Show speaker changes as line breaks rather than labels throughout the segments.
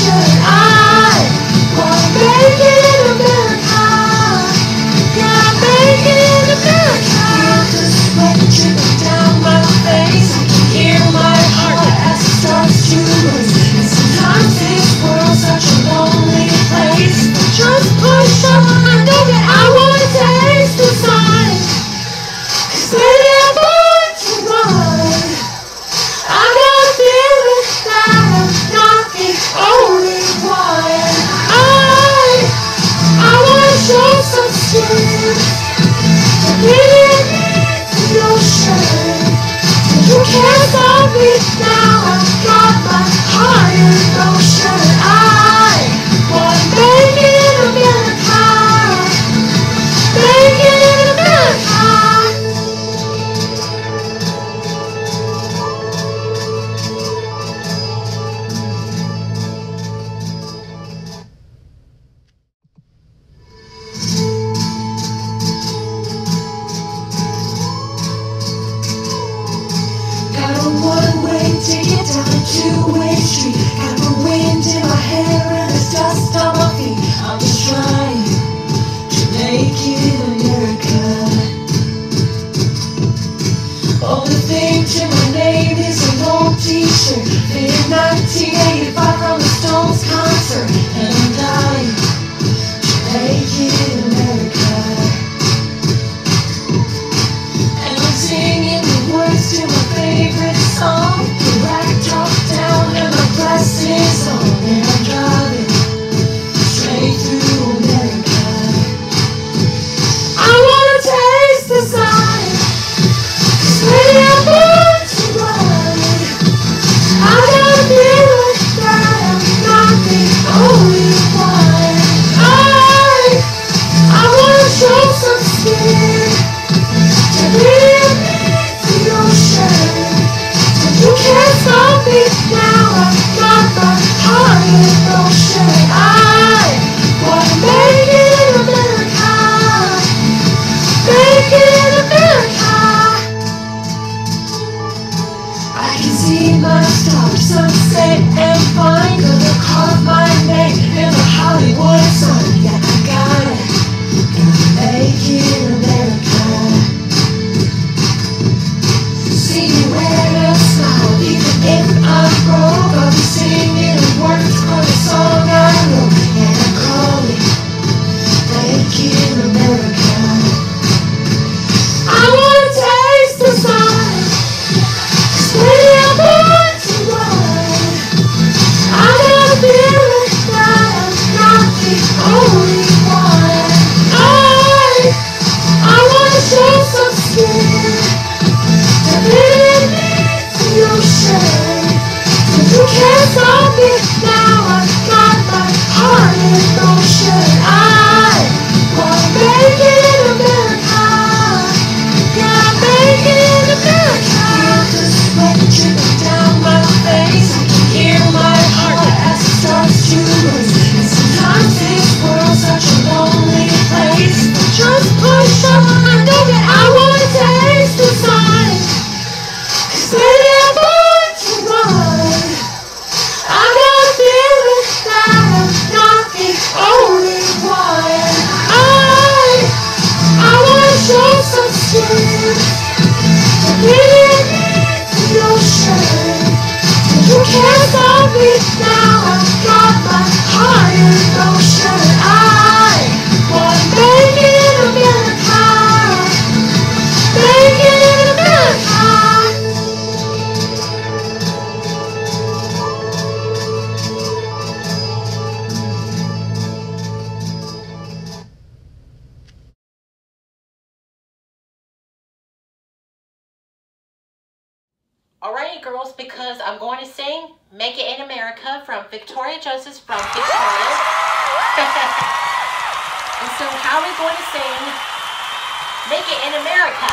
bullshit. I wanna make it in America. Yeah, make it in America. Feel the sweat dripping down my face. I can hear my heart as it starts to race. And sometimes this world's such a lonely place. But just push up, I know that I wanna taste the sun. 'Cause baby, I'm born to run. I got a feeling that I'm not the only one. I wanna show some skin. So baby, I need the ocean. And you can't stop me now. I've got my heart in motion. I wanna make it in America. Make it in America. Got a one-way ticket down a two-way street. Got the wind in my hair and there's dust on my feet. I'm just trying to make it in America. Only thing to my name is an old t-shirt in 1985 from the Stones concert. And I'm dying to make it in America. And I'm singing the words to my favorite song. The rack top down and my glasses on. And I'm driving straight through America. I wanna taste the sun. 'Cause baby, I'm born to run. I got a feeling that I'm not the only one. I wanna show some skin. So baby, I need the ocean. And you can't stop me now. I've got my heart in motion. I wanna make it in America. Make it in America. I can see my stars, sunset and fine. Gonna carve my name in the Hollywood sign. Yeah, I gotta make it in America. See me wear a smile, even if I'm broke. I'll be singing words for the song I know. And I'm calling, make it in America. I wanna taste the sun. 'Cause baby, I'm born to run. I got a feeling that I'm not the only one. I wanna show some skin. And baby, I need the ocean. And you can't stop me now. I've got my heart in motion. I wanna make it in America. Yeah, make it in America. Feel the sweat dripping down my face. I can hear my heart as it starts to race. And sometimes this world's such a lonely place. But just push up, I know that I wanna taste the sun. 'Cause baby, I'm born to run. I got a feeling that I'm not the only one. I wanna show some skin. So baby, I need the ocean. And you can't stop me now. I've got my heart in motion. I wanna make it in America. Make it in America.
Alrighty, girls, because I'm going to sing Make It in America from Victoria Justice from Victoria. And so how are we going to sing Make It in America?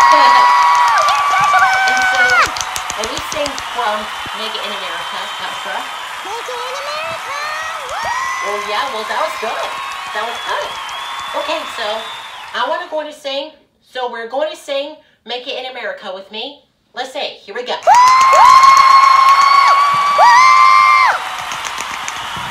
And so let me sing from Make It in America, Elsa.
Make it in America!
Well, yeah, well, that was good. That was good. Okay, so I want to go to sing. So we're going to sing Make It in America with me. Let's say, here we go.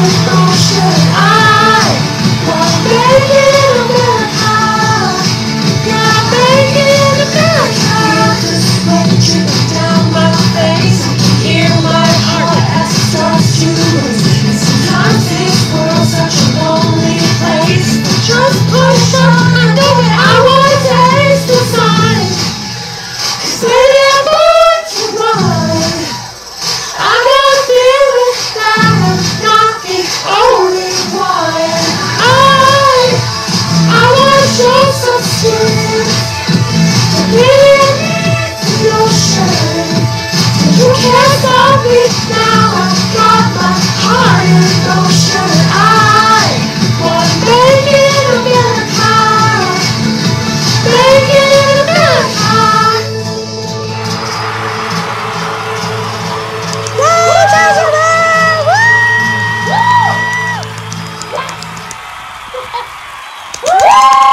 Woo!